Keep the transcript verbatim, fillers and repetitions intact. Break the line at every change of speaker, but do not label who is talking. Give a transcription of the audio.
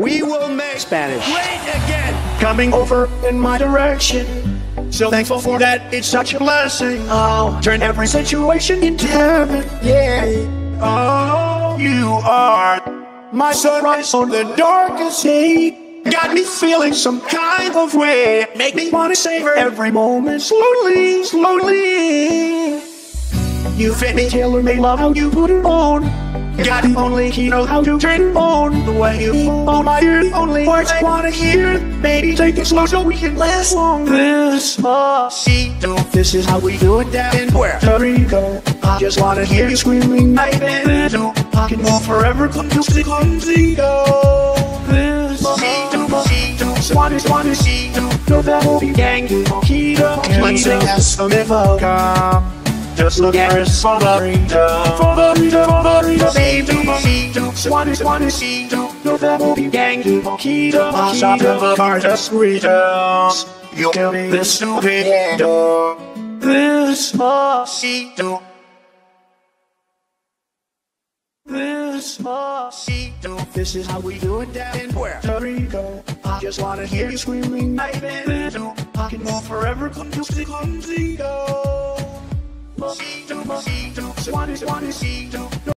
We will make
Spanish
great again. Coming over in my direction. So thankful for that, it's such a blessing. Oh, turn every situation into heaven. Yeah. Oh, you are my sunrise on the darkest day. Got me feeling some kind of way. Make me wanna savor every moment slowly, slowly. You fit me, tailor-made love, how you put it on. Got the only key, know how to turn it on. The way you on my ear, the only words I wanna hear. Baby, take it slow so we can last long. This must be do. This is how we do it down in Puerto Rico. I just wanna hear you screaming, I bet do. I can move forever, come to the contigo. This must be do, must be do. Swan is, swan is, see do. No, that will be gang, do. Keto, cleansing as a come. Just look at us for the reader, for the reader, for the reader. See do, see do. Swan is, swan is, see do. No, that will be gang, do. Keto, I'll shop in the car, just readers. You kill me, this stupid hater. This must be do. This must be do. This is how we do it down in Puerto Rico. I just wanna hear you screaming, I bet do. I can move forever, come to the contigo. See do, see do. Swan is, swan is, see do.